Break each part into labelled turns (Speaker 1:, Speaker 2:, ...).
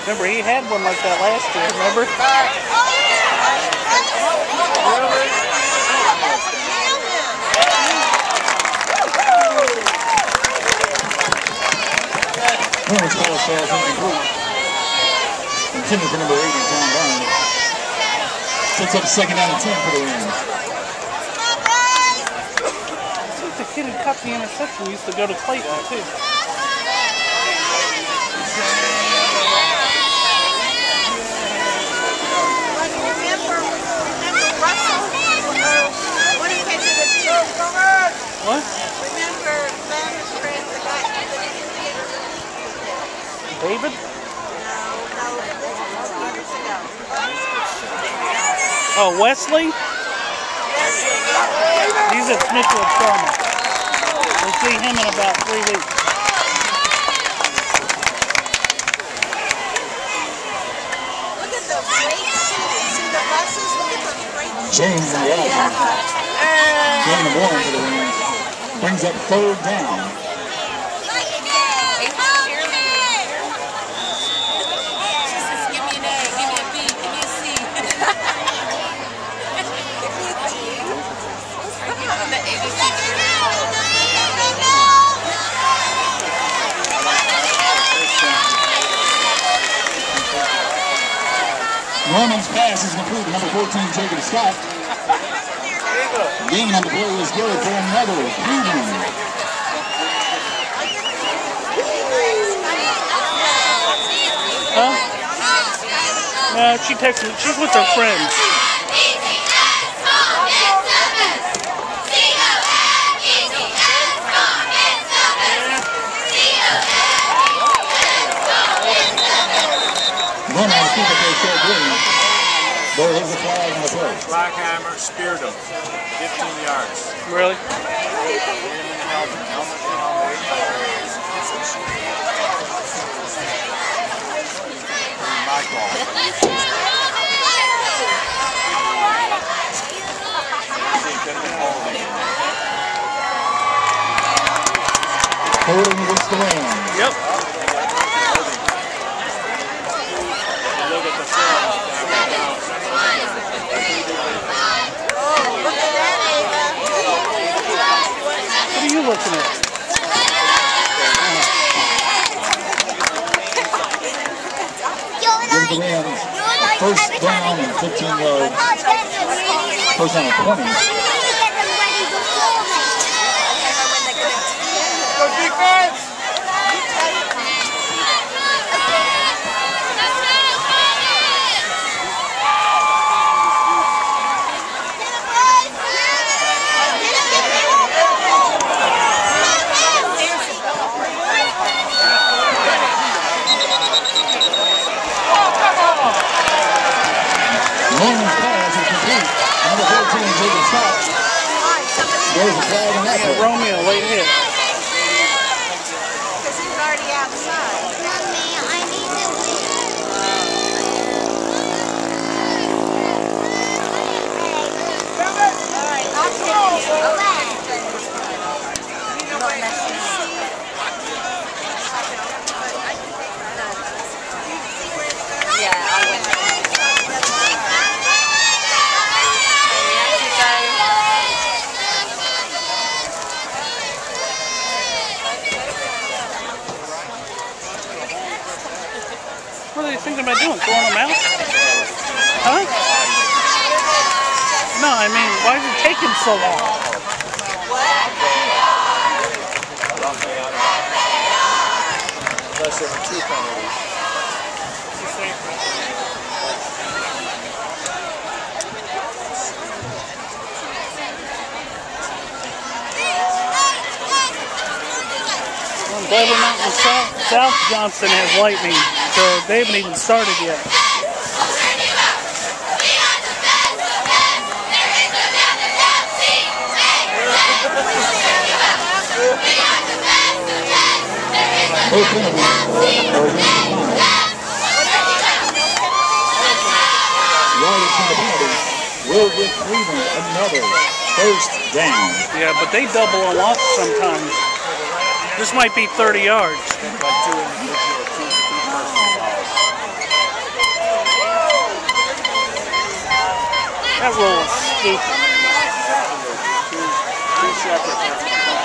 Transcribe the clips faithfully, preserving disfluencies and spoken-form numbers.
Speaker 1: Remember, he had one like that last year, remember?
Speaker 2: Hornets pass falls incomplete. Intended for number eighty, John Barnes. Sets up second down and ten for the Rams.
Speaker 1: I think the kid who caught the interception used to go to Clayton, too. What?
Speaker 3: Remember Ben's friend, the guy
Speaker 1: David?
Speaker 3: No, no, this was years ago.
Speaker 1: Oh, Wesley? He's at Smithfield Trauma. We'll see him in about three weeks.
Speaker 3: Look at those great seats. See the buses? Look at those great seats.
Speaker 2: James in the action. Game of one for the Rams. Brings up third down. Norman's pass is complete. Number fourteen, Jacob Scott. Gaining on the play is good for another Cleveland.
Speaker 1: Huh? No, she texted me. She's with her friends.
Speaker 2: Norman will keep it there, short green. There is a flag on the play.
Speaker 4: Blackhammer speared him. fifteen yards.
Speaker 1: Really?
Speaker 4: My call.
Speaker 2: Holding against the Rams.
Speaker 1: Yep.
Speaker 4: Look at the film.
Speaker 1: What are you looking at?
Speaker 2: Gives the Rams first down and fifteen yards. First down and twenty.
Speaker 4: Go defense!
Speaker 2: Norman's pass is complete. Number fourteen, Jacob Scott. There's a flag on that play.
Speaker 1: Romeo, late hit.
Speaker 3: Because he's already outside. All right, I'll take you. You know what that's Yeah, I went.
Speaker 1: What are they thinking about doing? Throwing them out? Huh? No, I mean, why is it taking so long?
Speaker 4: Unless there were two penalties.
Speaker 1: I'm glad we're not in South, South Johnson has lightning, so they haven't even started yet.
Speaker 2: Both penalties are against the Yardage from the penalty will give Cleveland another first down.
Speaker 1: Yeah, but they double a lot sometimes. This might be thirty yards.
Speaker 4: Like two individual, two personal fouls.
Speaker 1: That rule is stupid.
Speaker 4: Two separate ones.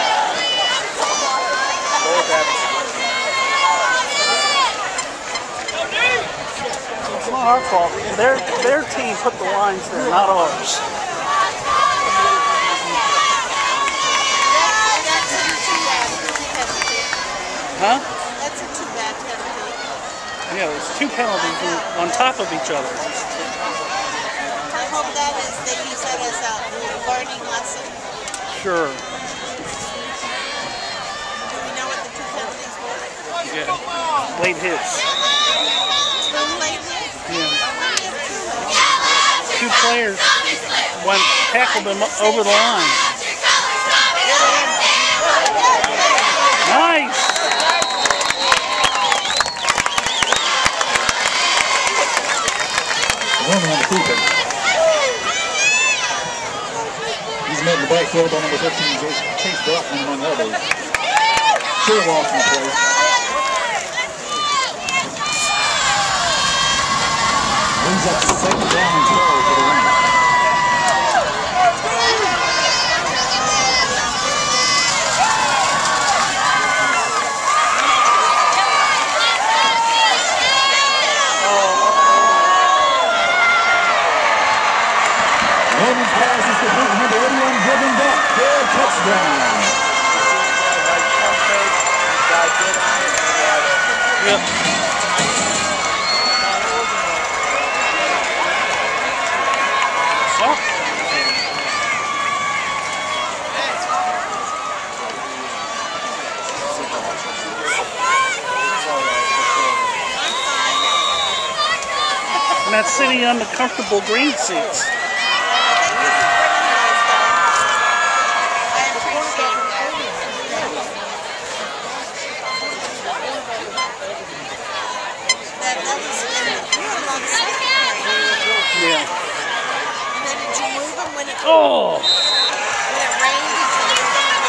Speaker 4: Both have
Speaker 1: It's not our fault. Their their team put the lines there, not ours. Huh?
Speaker 3: That's a too bad penalty.
Speaker 1: Yeah, there's two penalties on top of each other.
Speaker 3: I hope that is, they use that as a learning lesson.
Speaker 1: Sure.
Speaker 3: Do we know what the two penalties were?
Speaker 1: Yeah. Late hits.
Speaker 3: Two late hits?
Speaker 1: Yeah.
Speaker 3: We have two.
Speaker 1: Two players went tackled them over the line. Nice.
Speaker 2: Roman on the keeper. He's met in the backfield by number fifteen, Chase Brockman, among others. Sure lost in the play. Brings up second down and twelve for the win. Roman's pass is complete. Number eighty-one driven back for a touchdown.
Speaker 1: Yep. So. And that's sitting on the comfortable green seats. Yeah.
Speaker 3: And then did you move them when it...
Speaker 1: Oh!